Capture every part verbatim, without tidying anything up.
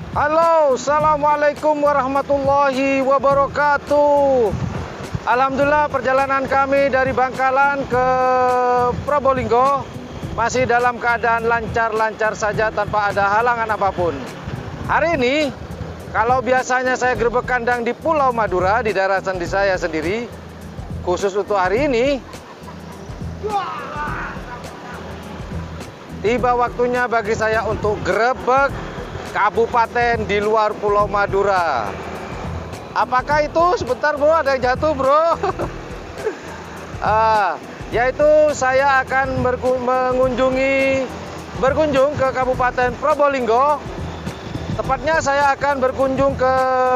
Halo, assalamualaikum warahmatullahi wabarakatuh. Alhamdulillah, perjalanan kami dari Bangkalan ke Probolinggo masih dalam keadaan lancar-lancar saja tanpa ada halangan apapun. Hari ini, kalau biasanya saya gerbek kandang di Pulau Madura, di daerah sendi saya sendiri, khusus untuk hari ini, tiba waktunya bagi saya untuk gerebek kabupaten di luar Pulau Madura. Apakah itu? Sebentar bro, ada yang jatuh bro. ah, yaitu saya akan mengunjungi berkunjung ke Kabupaten Probolinggo. Tepatnya saya akan berkunjung ke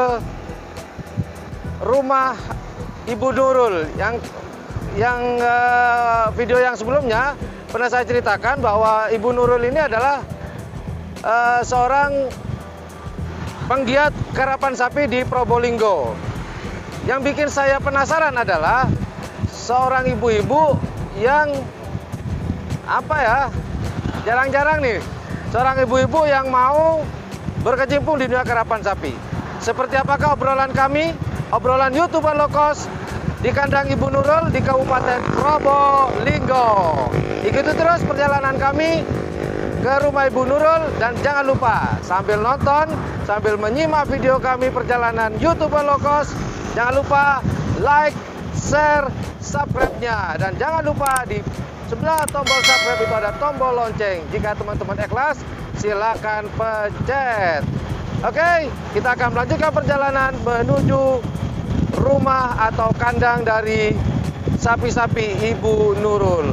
rumah Ibu Nurul yang yang uh, video yang sebelumnya pernah saya ceritakan bahwa Ibu Nurul ini adalah uh, seorang penggiat karapan sapi di Probolinggo. Yang bikin saya penasaran adalah seorang ibu-ibu yang apa ya, jarang-jarang nih seorang ibu-ibu yang mau berkecimpung di dunia karapan sapi. Seperti apakah obrolan kami, obrolan YouTuber low cost di kandang Ibu Nurul di Kabupaten Probolinggo. Ikuti terus perjalanan kami ke rumah Ibu Nurul dan jangan lupa sambil nonton, sambil menyimak video kami perjalanan YouTuber low cost, jangan lupa like, share, subscribe-nya, dan jangan lupa di sebelah tombol subscribe itu ada tombol lonceng. Jika teman-teman ikhlas, silakan pencet. Oke, kita akan melanjutkan perjalanan menuju rumah atau kandang dari sapi-sapi Ibu Nurul.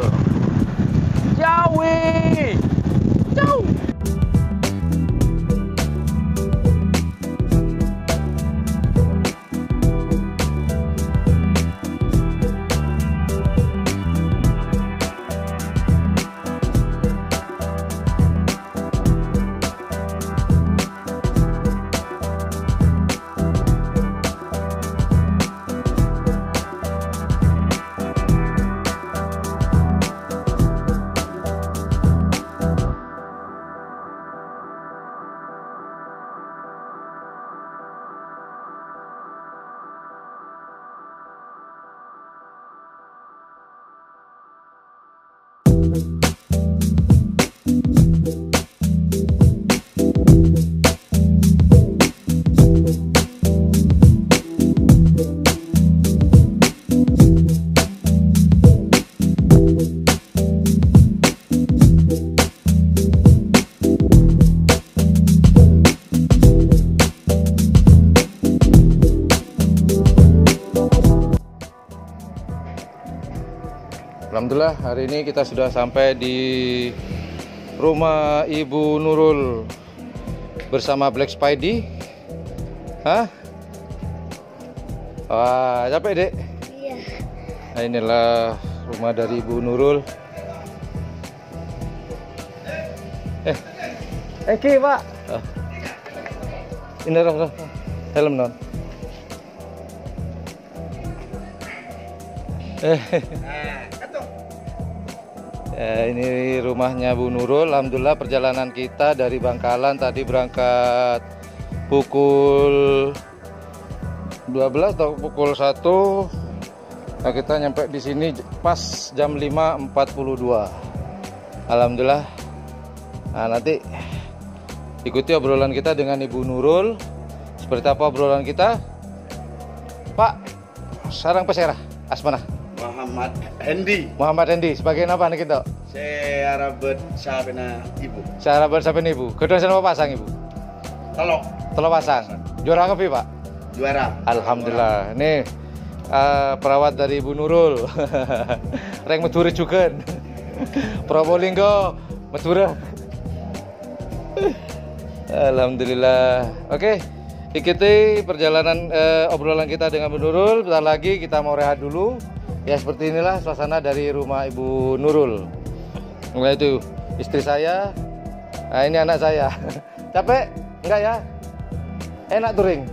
Jawi! Jauh! Alhamdulillah, hari ini kita sudah sampai di rumah Ibu Nurul bersama Black Spidey. Hah? Wah, capek dek? Iya. Nah, inilah rumah dari Ibu Nurul. Eh, Eki pak. Oh. Ini roh, roh. Helm non. Eh. Ya, ini rumahnya Bu Nurul. Alhamdulillah, perjalanan kita dari Bangkalan tadi berangkat pukul dua belas atau pukul satu. Nah, kita nyampe di sini pas jam lima empat puluh dua. Alhamdulillah. Nah, nanti ikuti obrolan kita dengan Ibu Nurul. Seperti apa obrolan kita? Pak, sarang peserah asmana. Muhammad Hendi. Muhammad Hendi, sebagai apa nih kita? Saya rabet sapena ibu. Saya rabet sapena ibu. Kedua sana pasang ibu. Tolong. Tolong pasang. Juara apa pak? Juara. Alhamdulillah. Nih uh, perawat dari Ibu Nurul. Reng Meduri juga. Probolinggo, Madura. Alhamdulillah. Oke, ikuti perjalanan uh, obrolan kita dengan Bu Nurul. Bentar lagi kita mau rehat dulu. Ya, seperti inilah suasana dari rumah Ibu Nurul. Nah, itu istri saya. Nah, ini anak saya. Capek? Enggak ya? Enak touring?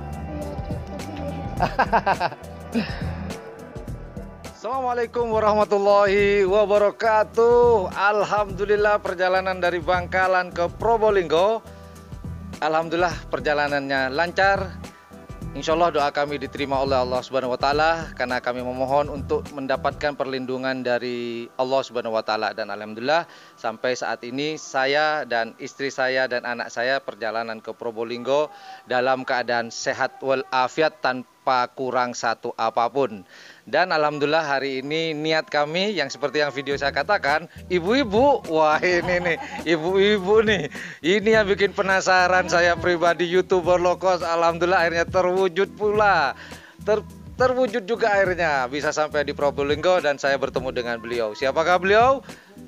Assalamualaikum warahmatullahi wabarakatuh. Alhamdulillah, perjalanan dari Bangkalan ke Probolinggo Alhamdulillah perjalanannya lancar. Insya Allah doa kami diterima oleh Allah Subhanahu Wa Taala karena kami memohon untuk mendapatkan perlindungan dari Allah Subhanahu Wa Taala, dan alhamdulillah sampai saat ini saya dan istri saya dan anak saya perjalanan ke Probolinggo dalam keadaan sehat walafiat tanpa kurang satu apapun. Dan alhamdulillah hari ini niat kami yang seperti yang video saya katakan, ibu-ibu, wah ini nih, ibu-ibu nih, ini yang bikin penasaran saya pribadi, YouTuber low cost. Alhamdulillah akhirnya terwujud pula, Ter, terwujud juga akhirnya bisa sampai di Probolinggo dan saya bertemu dengan beliau. Siapakah beliau?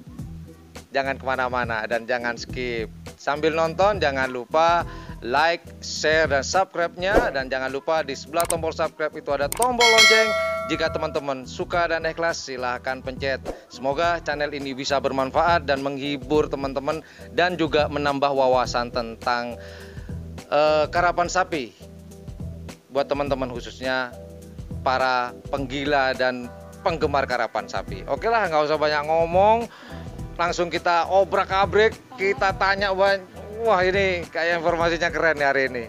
Jangan kemana-mana dan jangan skip. Sambil nonton jangan lupa like, share, dan subscribe-nya. Dan jangan lupa di sebelah tombol subscribe itu ada tombol lonceng. Jika teman-teman suka dan ikhlas silahkan pencet. Semoga channel ini bisa bermanfaat dan menghibur teman-teman dan juga menambah wawasan tentang uh, karapan sapi buat teman-teman, khususnya para penggila dan penggemar karapan sapi. Oke lah, nggak usah banyak ngomong, langsung kita obrak-abrik, kita tanya. Wah ini kayak informasinya keren ya hari ini.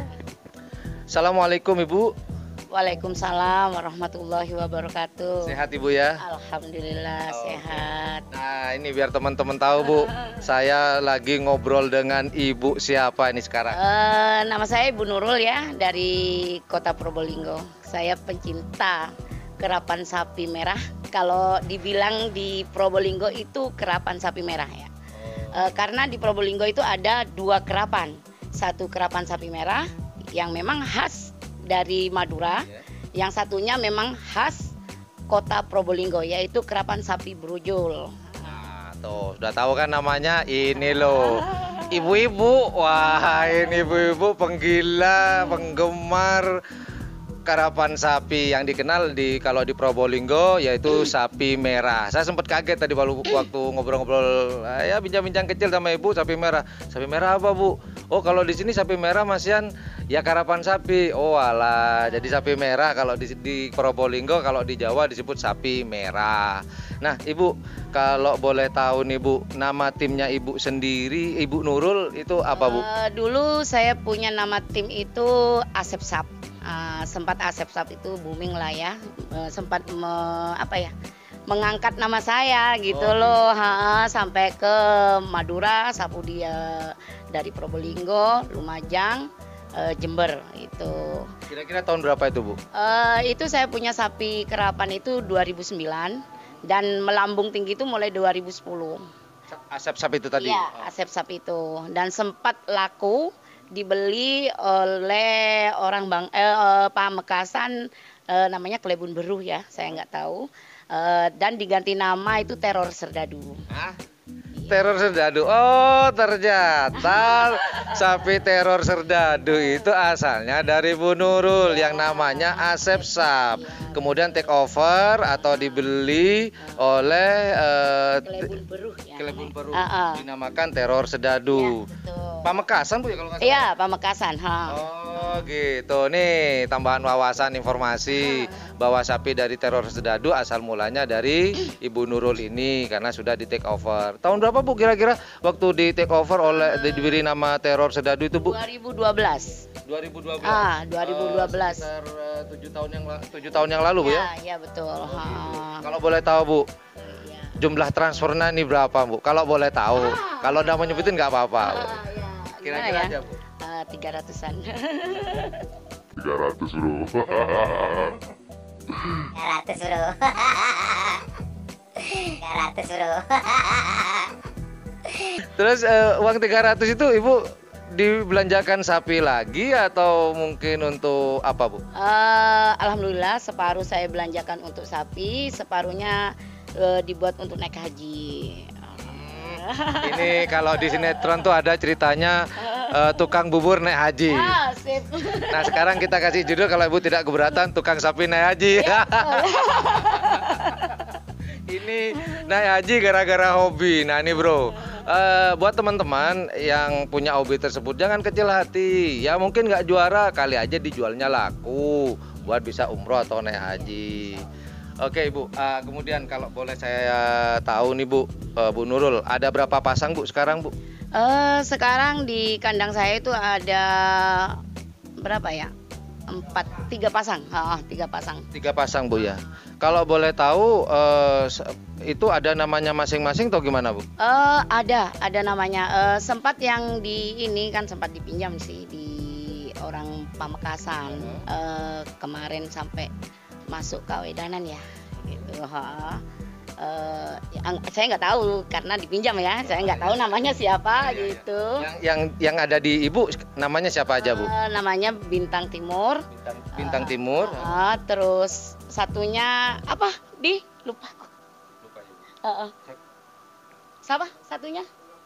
Assalamualaikum Ibu. Waalaikumsalam warahmatullahi wabarakatuh. Sehat Ibu ya? Alhamdulillah oh, sehat. Nah ini biar teman-teman tahu Bu, saya lagi ngobrol dengan Ibu siapa ini sekarang? Uh, nama saya Ibu Nurul ya, dari Kota Probolinggo. Saya pencinta kerapan sapi merah. Kalau dibilang di Probolinggo itu kerapan sapi merah ya. Uh, karena di Probolinggo itu ada dua kerapan. Satu kerapan sapi merah yang memang khas dari Madura, yeah. Yang satunya memang khas Kota Probolinggo, yaitu kerapan sapi brujul. Nah, tuh sudah tahu kan namanya, ini loh. Ibu-ibu, wah ini ibu-ibu penggila, penggemar karapan sapi yang dikenal di kalau di Probolinggo yaitu sapi merah. Saya sempat kaget tadi waktu ngobrol-ngobrol, ya bincang-bincang kecil sama ibu, sapi merah. Sapi merah apa Bu? Oh kalau di sini sapi merah masian ya karapan sapi. Oh alah, jadi sapi merah kalau di, di Probolinggo, kalau di Jawa disebut sapi merah. Nah Ibu, kalau boleh tahu nih Bu, nama timnya Ibu sendiri, Ibu Nurul itu apa Bu? Uh, dulu saya punya nama tim itu Asep Sap. Uh, sempat Asep Sap itu booming lah ya, uh, sempat me, apa ya mengangkat nama saya gitu oh, loh, ha, sampai ke Madura, sapu dia dari Probolinggo, Lumajang, uh, Jember itu. Kira-kira tahun berapa itu Bu? Uh, itu saya punya sapi kerapan itu dua ribu sembilan dan melambung tinggi itu mulai dua ribu sepuluh. Asep Sap itu tadi? Iya, Asep Sap itu, dan sempat laku dibeli oleh orang bang eh, Pamekasan, eh, namanya Klebun Beruh ya, saya nggak tahu, eh, dan diganti nama itu Teror Serdadu. Hah? Teror Serdadu, oh ternyata sapi Teror Serdadu itu asalnya dari Bu Nurul yang namanya Asep Sap, kemudian take over atau dibeli oleh uh, Klebun Beruh ya, Klebun Beruh, uh -uh. dinamakan Teror Serdadu. Ya, Pamekasan Bu ya kalau nggak salah? Iya, Pamekasan. Ha. Oh gitu, nih tambahan wawasan informasi bahwa sapi dari Teror Serdadu asal mulanya dari Ibu Nurul ini karena sudah di take over. Tahun berapa Bu kira-kira waktu di take over oleh diberi nama Teror Serdadu itu Bu? dua ribu dua belas. dua ribu dua belas. Ah, dua ribu dua belas. Uh, sekitar uh, tujuh tahun yang tujuh tahun yang lalu Bu ya? Ya, ya betul. Oh, ha. gitu. Kalau boleh tahu Bu, ya. Jumlah transfernya ini berapa Bu? Kalau boleh tahu, ah. Kalau udah mau nyebutin nggak apa-apa. Ah, ya. Kira-kira ya? aja Bu. Uh, tiga ratusan. tiga ratus bro. tiga ratus bro. tiga ratus bro. Terus uh, uang tiga ratus itu Ibu dibelanjakan sapi lagi atau mungkin untuk apa Bu? Uh, Alhamdulillah separuh saya belanjakan untuk sapi, separuhnya uh, dibuat untuk naik haji. Ini kalau di sinetron tuh ada ceritanya uh, tukang bubur naik haji. Ah, sip. Nah sekarang kita kasih judul kalau Ibu tidak keberatan, tukang sapi naik haji. Ya, ini naik haji gara-gara hobi. Nah ini bro, uh, buat teman-teman yang punya hobi tersebut jangan kecil hati. Ya mungkin nggak juara, kali aja dijualnya laku buat bisa umroh atau naik haji. Oke Ibu, uh, kemudian kalau boleh saya tahu nih Bu, uh, Bu Nurul, ada berapa pasang Bu sekarang Bu? Eh, sekarang di kandang saya itu ada berapa ya? Empat, tiga pasang. Oh, tiga pasang. Tiga pasang Bu ya. Kalau boleh tahu eh, se- itu ada namanya masing-masing atau gimana Bu? Eh, ada, ada namanya. Eh, sempat yang di ini kan sempat dipinjam sih di orang Pamekasan. Eh, kemarin sampai masuk kawedanan ya, gitu. Ha. Eh, yang, saya nggak tahu karena dipinjam ya. Saya nggak tahu namanya siapa gitu. Yang yang yang ada di Ibu namanya siapa aja Bu? Eh, namanya Bintang Timur. Bintang, Bintang Timur. Ah, terus satunya apa? Di lupa aku. Uh, uh. Siapa satunya?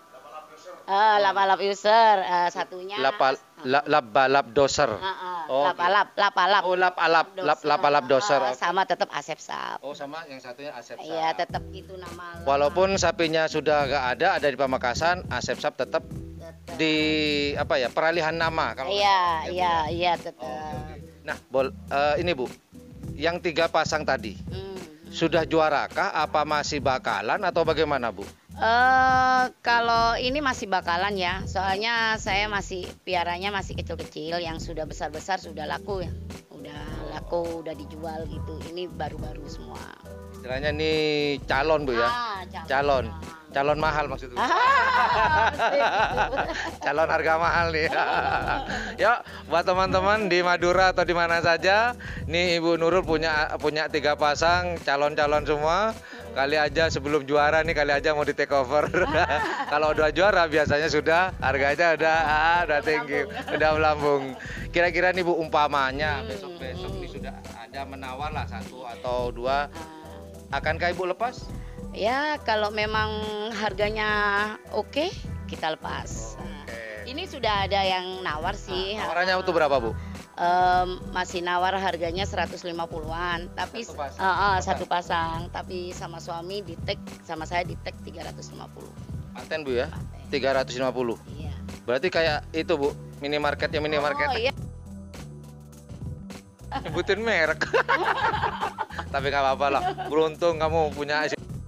Uh, Lapalap user. Uh, satunya. Lapal la- Labalap doser. Uh, uh. Oh, Lapalap, lapalap. Oh, lapalap, lap, lapalap doser. Uh, sama tetap Asep Sap. Oh, sama yang satunya Asep Sap. Iya, tetap itu nama. Walaupun sapinya sudah gak ada, ada di Pamekasan, Asep Sap tetap di apa ya, peralihan nama kalau Iya, nggak salah, ya, Bu, iya, ya? iya tetap. Oke, oke. Nah, bol, eh, ini Bu, yang tiga pasang tadi Hmm. sudah juarakah? Apa masih bakalan atau bagaimana Bu? Eh, kalau ini masih bakalan ya, soalnya saya masih piaranya masih kecil-kecil, yang sudah besar-besar sudah laku ya, udah laku, udah dijual gitu. Ini baru-baru semua. Istilahnya nih calon Bu ya, Ah, calon, calon mahal maksudnya. Ah, mesti gitu. Calon harga mahal nih. Yuk, buat teman-teman di Madura atau di mana saja, nih Ibu Nurul punya punya tiga pasang calon-calon semua. Kali aja sebelum juara nih, kali aja mau di take over. Kalau udah juara biasanya sudah harganya udah ah, udah tinggi, udah melambung. Kira-kira nih Bu, umpamanya besok-besok nih sudah ada menawar lah satu atau dua, akankah Ibu lepas? Ya, kalau memang harganya oke, kita lepas. Oke. Ini sudah ada yang nawar sih. Tawarannya itu berapa Bu? Em, masih nawar harganya seratus lima puluhan, tapi Satu pasang. eh, eh, satu pasang, tapi sama suami di tag, sama saya di tag tiga ratus lima puluh. Paten Bu ya, tiga ratus lima puluh. Iya. Berarti kayak itu Bu, minimarket ya minimarket. Oh iya. Nyebutin merek. Tapi nggak apa-apa lah, beruntung kamu punya.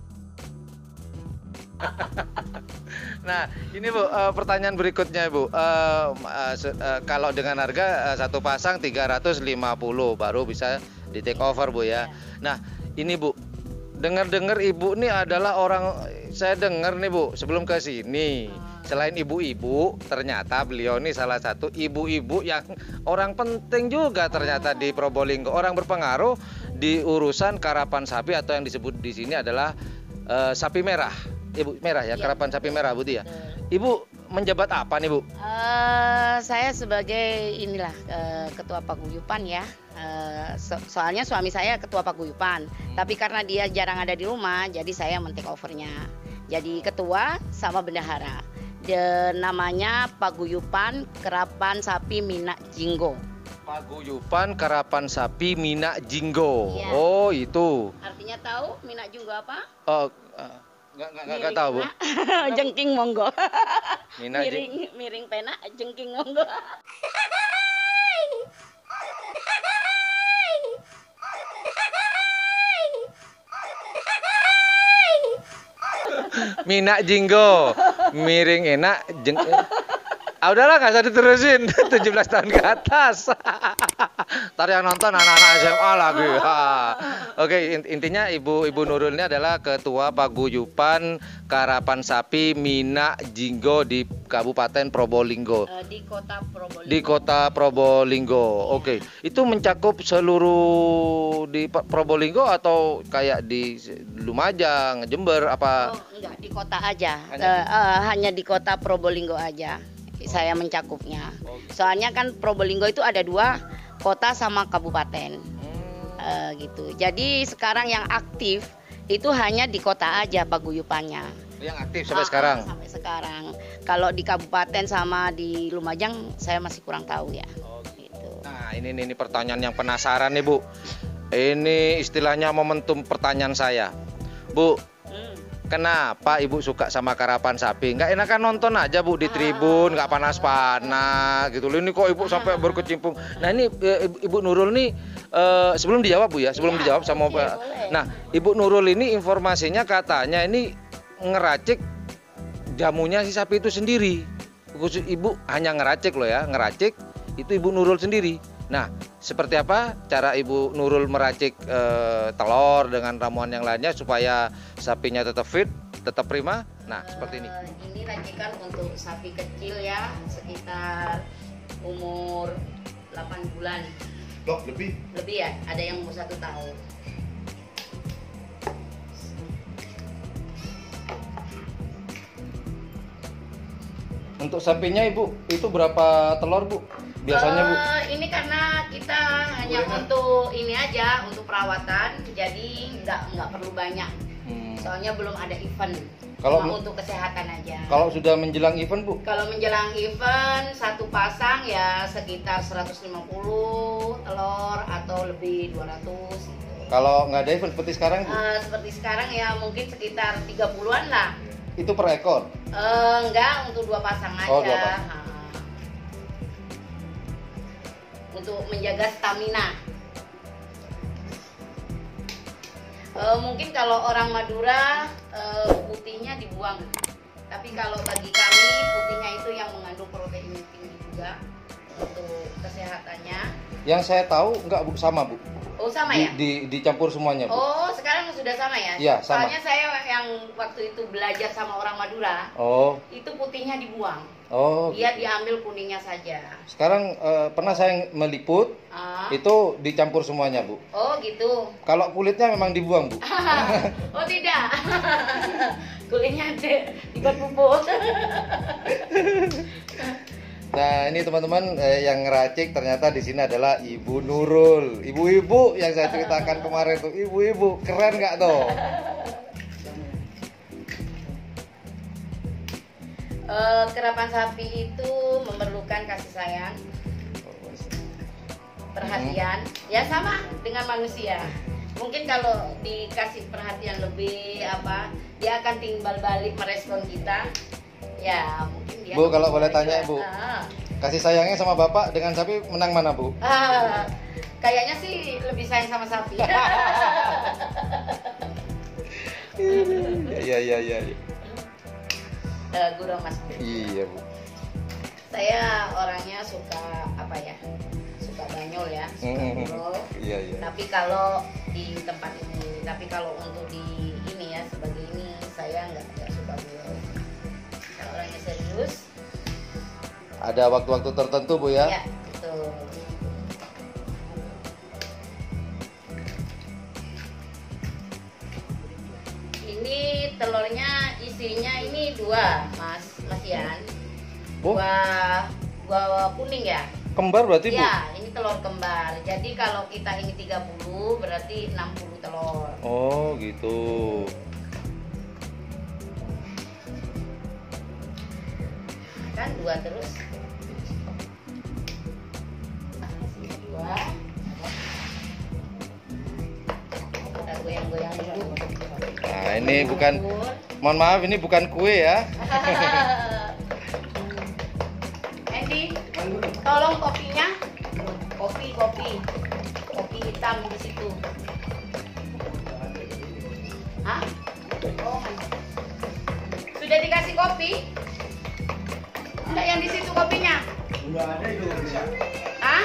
Nah, ini Bu, eh, pertanyaan berikutnya Bu. Eh, eh, se- eh, kalau dengan harga eh, satu pasang tiga ratus lima puluh baru bisa di take over Bu ya. Nah, ini Bu, dengar-dengar Ibu nih adalah orang, saya dengar nih Bu, sebelum ke sini, selain ibu-ibu, ternyata beliau nih salah satu ibu-ibu yang orang penting juga ternyata di Probolinggo, orang berpengaruh di urusan karapan sapi atau yang disebut di sini adalah eh, sapi merah. Ibu merah ya, Iya, karapan sapi merah Bu ya. betul. Ibu menjabat apa nih Bu? Eh, saya sebagai inilah eh, ketua paguyupan ya. Eh, so- soalnya suami saya ketua paguyupan, tapi karena dia jarang ada di rumah, jadi saya men-take overnya. Jadi ketua sama bendahara. De, namanya Paguyupan Kerapan Sapi Minak Jinggo. Paguyupan Karapan Sapi Minak Jinggo. Iya. Oh, itu. Artinya tahu Minak Jinggo apa? Oh, eh, nggak nggak nggak nggak tahu Bu. Miring, jengking monggo. Minak Jing- miring miring pena jengking monggo. Minak Jinggo, miring enak, jeng... Ah udahlah nggak usah diterusin, tujuh belas tahun ke atas. Ntar yang nonton anak-anak S M A lagi. Ha. Oke, int- intinya Ibu Ibu Nurul ini adalah Ketua Paguyupan Karapan Sapi Minak Jinggo di Kabupaten Probolinggo. Eh, di kota Probolinggo. Di kota Probolinggo. Oke, itu mencakup seluruh di Pa- Probolinggo atau kayak di Lumajang, Jember apa? Oh, enggak, di kota aja. Hanya Eh, eh, hanya di kota Probolinggo aja. Saya mencakupnya. Soalnya kan Probolinggo itu ada dua, kota sama kabupaten. Eh, gitu. Jadi sekarang yang aktif itu hanya di kota aja paguyupannya. Yang aktif sampai Ah, sekarang. Sampai sekarang. Kalau di kabupaten sama di Lumajang saya masih kurang tahu ya. Gitu. Nah, ini ini, ini pertanyaan yang penasaran nih, Bu. Ini istilahnya momentum pertanyaan saya. Bu, Hmm. kenapa Ibu suka sama karapan sapi? Nggak enakan nonton aja Bu di tribun, nggak panas-panas gitu loh. Ini kok Ibu sampai berkecimpung. Nah ini eh, Ibu- Ibu Nurul nih eh, sebelum dijawab Bu ya, sebelum Iya, dijawab sama boleh, boleh. Nah Ibu Nurul ini informasinya katanya ini ngeracik jamunya si sapi itu sendiri. Khusus ibu hanya ngeracik loh ya, ngeracik itu Ibu Nurul sendiri. Nah, seperti apa cara Ibu Nurul meracik eh, telur dengan ramuan yang lainnya supaya sapinya tetap fit, tetap prima? Nah, seperti ini. Ini racikan untuk sapi kecil ya, sekitar umur delapan bulan. Loh, lebih. Lebih ya, ada yang umur satu tahun. Untuk sapinya Ibu, itu berapa telur Bu? Biasanya Bu? Uh, ini karena kita hanya untuk ini aja, untuk perawatan, jadi nggak nggak perlu banyak. Hmm. Soalnya belum ada event. Kalau cuma untuk kesehatan aja. Kalau sudah menjelang event Bu? Kalau menjelang event satu pasang ya sekitar seratus lima puluh telur atau lebih dua ratus gitu. Kalau nggak ada event seperti sekarang Bu? Uh, seperti sekarang ya mungkin sekitar tiga puluhan lah. Itu per ekor? Uh, enggak, untuk dua pasang aja. Oh, dua pasang. Ha. Untuk menjaga stamina. Uh, mungkin kalau orang Madura uh, putihnya dibuang, tapi kalau bagi kami putihnya itu yang mengandung protein tinggi juga untuk kesehatannya. Yang saya tahu enggak Bu, sama Bu. Oh sama di, ya? Di, dicampur semuanya Bu. Oh sekarang sudah sama ya? Iya sama. Soalnya saya yang waktu itu belajar sama orang Madura, oh. itu putihnya dibuang. Oh. Dia diambil kuningnya saja. Sekarang eh, pernah saya meliput, ah. itu dicampur semuanya Bu. Oh gitu. Kalau kulitnya memang dibuang Bu. Oh tidak. Kulitnya dibuat pupuk. Nah ini teman-teman eh, yang ngeracik ternyata di sini adalah Ibu Nurul, ibu-ibu yang saya ceritakan kemarin tuh, ibu-ibu keren nggak tuh? Uh, kerapan sapi itu memerlukan kasih sayang, perhatian, hmm. ya sama dengan manusia. Mungkin kalau dikasih perhatian lebih apa, dia akan timbal balik merespon kita. Ya mungkin dia. Bu kalau boleh tanya juga. Bu, ah. kasih sayangnya sama bapak dengan sapi menang mana Bu? Ah, kayaknya sih lebih sayang sama sapi. Iya iya iya. Uh, guru Mas. Iya Bu. Saya orangnya suka apa ya? Suka banyol ya, suka mm-hmm. guru. Iya iya. Tapi kalau di tempat ini, tapi kalau untuk di ini ya sebagai ini saya nggak nggak suka guru. Saya orangnya serius. Ada waktu-waktu tertentu Bu ya? Iya betul. Ini telurnya isinya ini dua, Mas, Mas Yan. Bu? Dua, dua kuning ya? Kembar berarti Bu? Ya, ini telur kembar. Jadi kalau kita ini tiga puluh berarti enam puluh telur. Oh, gitu. Kan dua terus. Dua. Kita goyang-goyang dulu. Nah, ini bukan, mohon maaf, ini bukan kue ya. Andy, tolong kopinya. Kopi, kopi. Kopi hitam di situ. Hah? Oh, sudah dikasih kopi? Enggak yang di situ kopinya? Enggak ada itu bisa. Hah?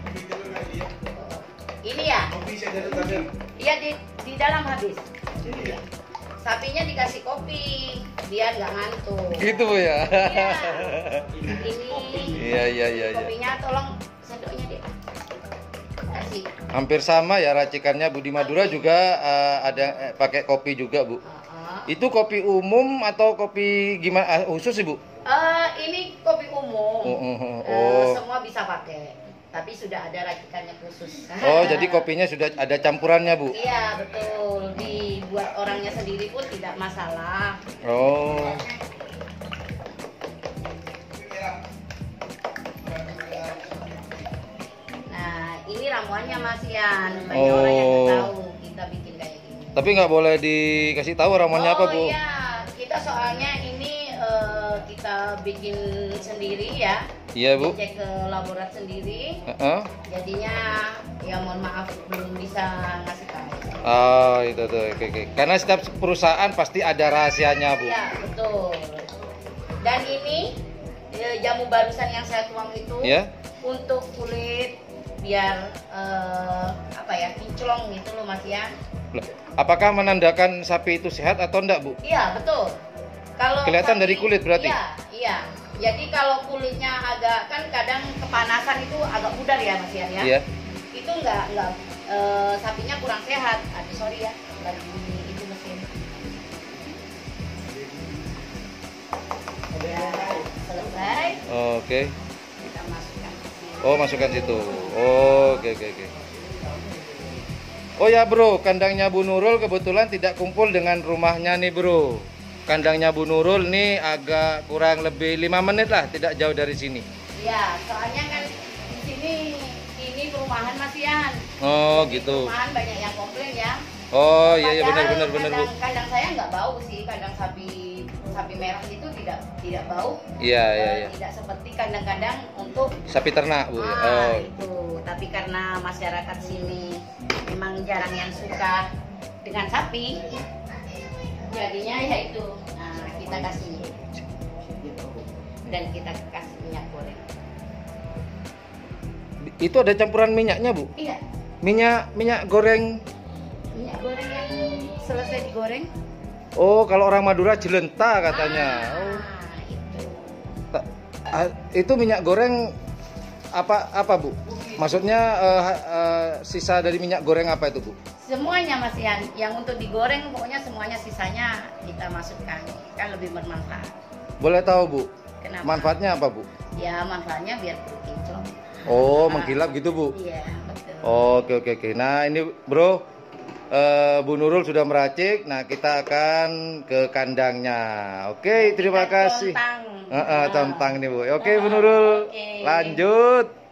Ini ya? Kopi saya dari tadi. Iya di di dalam habis. Sapinya dikasih kopi biar nggak ngantuk. Gitu Bu ya. Iya. Ini. Iya iya iya. Kopinya tolong sendoknya deh. Kasih. Hampir sama ya racikannya Bu. Di Madura juga uh, ada eh, pakai kopi juga Bu. Uh-huh. Itu kopi umum atau kopi gimana uh, khusus Ibu? Uh, ini kopi umum. Oh, oh, oh. Uh, semua bisa pakai. Tapi sudah ada racikannya khusus. Oh, jadi kopinya sudah ada campurannya Bu? Iya betul. Dibuat orangnya sendiri pun tidak masalah. Oh. Nah, ini ramuannya Mas Yan. Banyak orang yang nggak tahu kita bikin kayak gini. Tapi nggak boleh dikasih tahu ramuannya oh, apa Bu? Oh iya, kita soalnya ini uh, kita bikin sendiri ya. Iya Bu. Cek ke laborat sendiri. Uh-uh. Jadinya ya mohon maaf belum bisa ngasih tahu. Oh itu tuh, oke, oke. Karena setiap perusahaan pasti ada rahasianya Bu. Iya betul. Dan ini eh, jamu barusan yang saya tuang itu Ya. untuk kulit biar eh, apa ya kinclong gitu loh Mas ya. Loh, apakah menandakan sapi itu sehat atau enggak, Bu? Iya betul. Kalau Kelihatan sapi- dari kulit berarti? Iya, iya. Jadi kalau kulitnya agak kan kadang kepanasan itu agak pudar ya Mas Ian ya. Iya. Itu enggak enggak eh, sapinya kurang sehat. Aduh sorry ya, lagi itu mesin. Ya, selesai. Oke. Kita masukkan. Oh, masukkan situ. Oh, oke oke oke. Oh ya, Bro, kandangnya Bu Nurul kebetulan tidak kumpul dengan rumahnya nih, Bro. Kandangnya Bu Nurul nih agak kurang lebih lima menit lah, tidak jauh dari sini. Ya, soalnya kan di sini ini perumahan Mas Ian. Oh, Di gitu. Perumahan banyak yang komplain ya. Oh, iya iya benar Padahal benar benar, Bu. kandang, kandang saya nggak bau sih, kandang sapi sapi merah itu tidak tidak bau. Iya iya Eh, iya. Tidak seperti kandang-kandang untuk Sapi ternak, Bu. ah, Oh. itu. Tapi karena masyarakat sini memang jarang yang suka dengan sapi, jadinya ya itu. Nah, kita kasih dan kita kasih minyak goreng. Itu ada campuran minyaknya, Bu? Iya, Minyak minyak goreng. minyak goreng yang selesai digoreng. Oh, kalau orang Madura jelenta katanya. Ah, Oh. itu. Ta- ah, itu minyak goreng apa apa, Bu? Maksudnya eh, eh, sisa dari minyak goreng apa itu, Bu? Semuanya Mas Ian, yang untuk digoreng pokoknya semuanya sisanya kita masukkan, kan lebih bermanfaat. Boleh tahu, Bu? Kenapa? Manfaatnya apa, Bu? Ya manfaatnya biar kulit kinclong. Oh, Ah. mengkilap gitu, Bu. Iya betul. Oke oke oke. Nah ini Bro, eh, Bu Nurul sudah meracik. Nah kita akan ke kandangnya. Oke, terima Kita kasih. contang. Heeh, Nah. contang nih, Bu. Oke, Bu Ah, Nurul, oke. lanjut.